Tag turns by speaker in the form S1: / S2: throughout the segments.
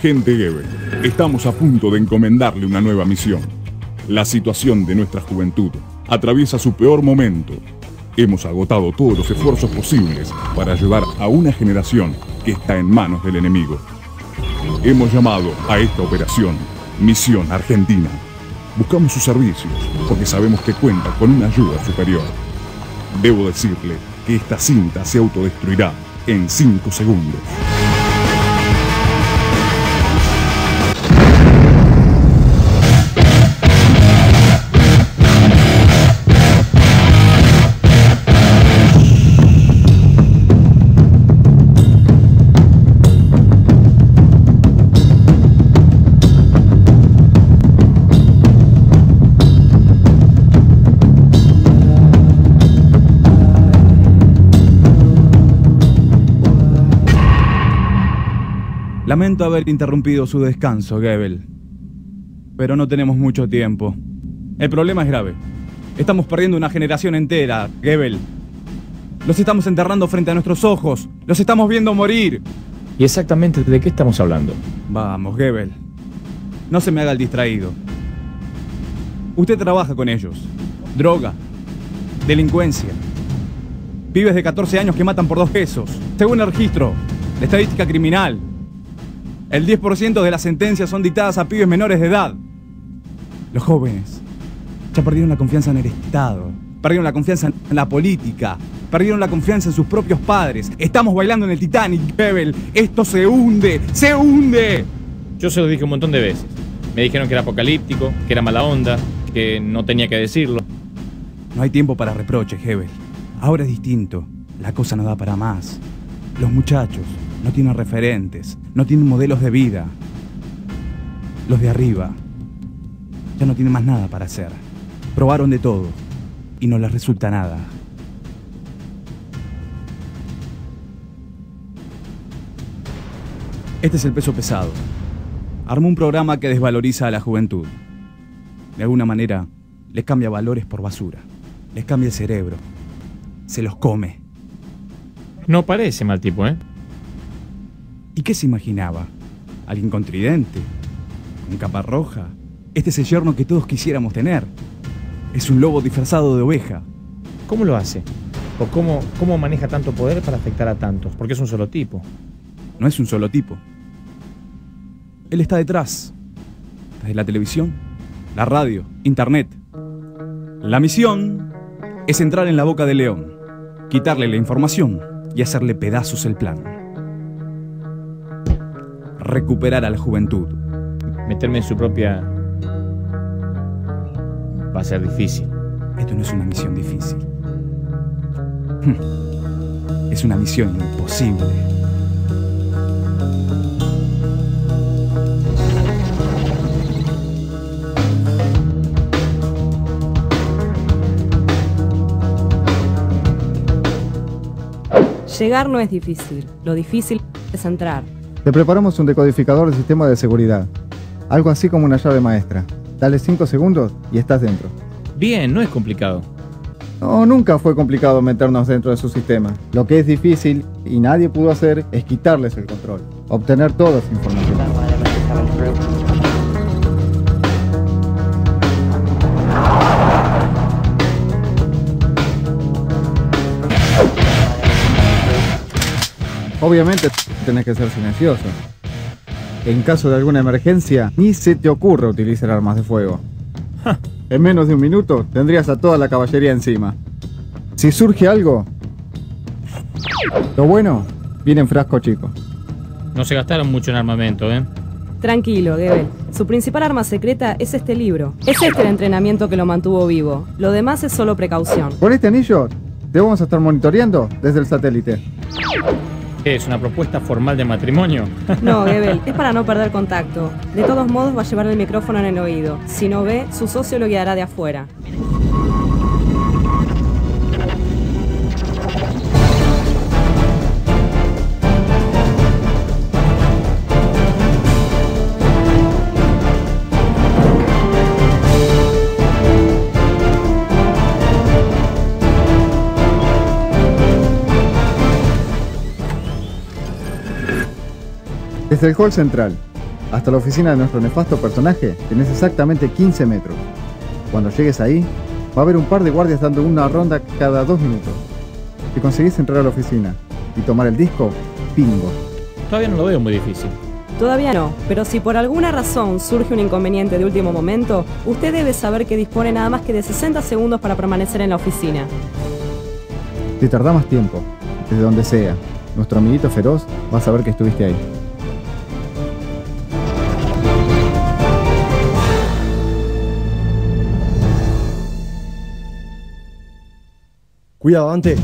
S1: Agente Goebbels, estamos a punto de encomendarle una nueva misión. La situación de nuestra juventud atraviesa su peor momento. Hemos agotado todos los esfuerzos posibles para ayudar a una generación que está en manos del enemigo. Hemos llamado a esta operación Misión Argentina. Buscamos sus servicios porque sabemos que cuenta con una ayuda superior. Debo decirle que esta cinta se autodestruirá en 5 segundos.
S2: Lamento haber interrumpido su descanso, Goebbels. Pero no tenemos mucho tiempo. El problema es grave. Estamos perdiendo una generación entera, Goebbels. Los estamos enterrando frente a nuestros ojos. Los estamos viendo morir.
S3: ¿Y exactamente de qué estamos hablando?
S2: Vamos, Goebbels. No se me haga el distraído. Usted trabaja con ellos. Droga. Delincuencia. Pibes de 14 años que matan por 2 pesos. Según el registro de estadística criminal, el 10% de las sentencias son dictadas a pibes menores de edad. Los jóvenes ya perdieron la confianza en el Estado, perdieron la confianza en la política, perdieron la confianza en sus propios padres. Estamos bailando en el Titanic, Goebbels. Esto se hunde, ¡se hunde!
S3: Yo se lo dije un montón de veces. Me dijeron que era apocalíptico, que era mala onda, que no tenía que decirlo.
S2: No hay tiempo para reproches, Goebbels. Ahora es distinto. La cosa no da para más. Los muchachos no tienen referentes, no tienen modelos de vida. Los de arriba ya no tienen más nada para hacer. Probaron de todo y no les resulta nada. Este es el peso pesado. Armó un programa que desvaloriza a la juventud. De alguna manera, les cambia valores por basura. Les cambia el cerebro. Se los come.
S3: No parece mal tipo, ¿eh?
S2: ¿Y qué se imaginaba? ¿Alguien con tridente? ¿Con capa roja? Este es el yerno que todos quisiéramos tener. Es un lobo disfrazado de oveja.
S3: ¿Cómo lo hace? ¿O cómo maneja tanto poder para afectar a tantos? Porque es un solo tipo.
S2: No es un solo tipo. Él está detrás. Desde la televisión, la radio, internet. La misión es entrar en la boca del león, quitarle la información y hacerle pedazos el plan. Recuperar a la juventud.
S3: Meterme en su propia... va a ser difícil.
S2: Esto no es una misión difícil. Es una misión imposible.
S4: Llegar no es difícil. Lo difícil es entrar.
S5: Te preparamos un decodificador de sistema de seguridad. Algo así como una llave maestra. Dale 5 segundos y estás dentro.
S3: Bien, no es complicado.
S5: No, nunca fue complicado meternos dentro de su sistema. Lo que es difícil y nadie pudo hacer es quitarles el control. Obtener toda esa información. Obviamente tenés que ser silencioso. En caso de alguna emergencia, ni se te ocurra utilizar armas de fuego. En menos de un minuto tendrías a toda la caballería encima. Si surge algo, lo bueno viene en frasco chico.
S3: No se gastaron mucho en armamento, ¿eh?
S4: Tranquilo, Goebbels. Su principal arma secreta es este libro. Es este el entrenamiento que lo mantuvo vivo. Lo demás es solo precaución.
S5: Con este anillo te vamos a estar monitoreando desde el satélite.
S3: ¿Es una propuesta formal de matrimonio?
S4: No, Goebbels, es para no perder contacto. De todos modos va a llevar el micrófono en el oído. Si no ve, su socio lo guiará de afuera.
S5: Desde el hall central, Hasta la oficina de nuestro nefasto personaje tenés exactamente 15 metros. Cuando llegues ahí, va a haber un par de guardias dando una ronda cada 2 minutos. Si conseguís entrar a la oficina y tomar el disco, bingo.
S3: Todavía no lo veo muy difícil.
S4: Todavía no, pero si por alguna razón surge un inconveniente de último momento, usted debe saber que dispone nada más que de 60 segundos para permanecer en la oficina.
S5: Si tardá más tiempo, desde donde sea, nuestro amiguito feroz va a saber que estuviste ahí.
S6: Cuidado, Dante.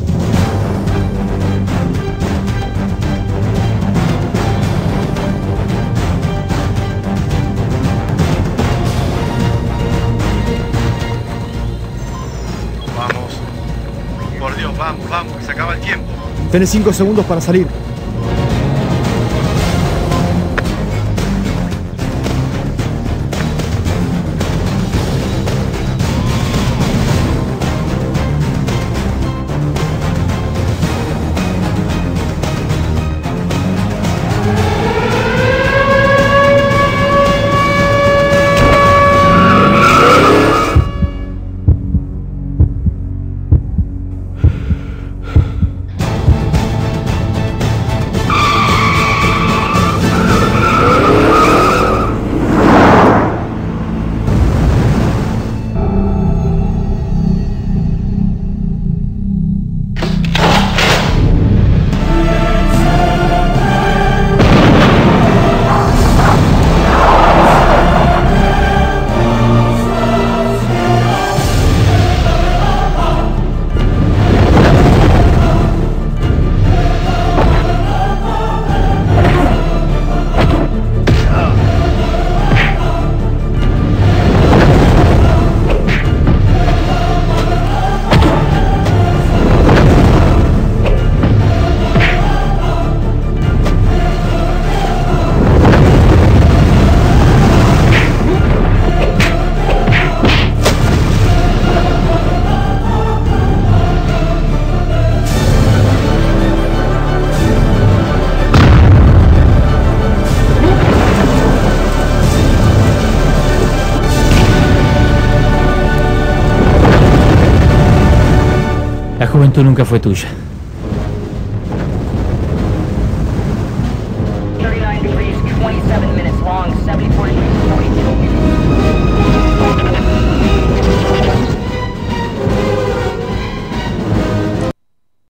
S7: Vamos. Por Dios, vamos, vamos, que se acaba el tiempo.
S6: Tenés 5 segundos para salir.
S3: La juventud nunca fue tuya.